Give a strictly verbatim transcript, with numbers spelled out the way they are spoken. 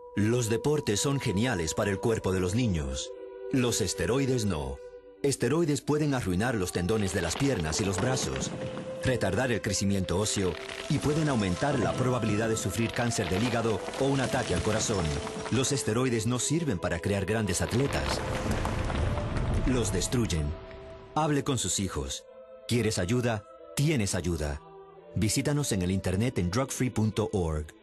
Los deportes son geniales para el cuerpo de los niños. Los esteroides no. Esteroides pueden arruinar los tendones de las piernas y los brazos, retardar el crecimiento óseo y pueden aumentar la probabilidad de sufrir cáncer del hígado o un ataque al corazón. Los esteroides no sirven para crear grandes atletas. Los destruyen. Hable con sus hijos. ¿Quieres ayuda? Tienes ayuda. Visítanos en el internet en drug free punto org.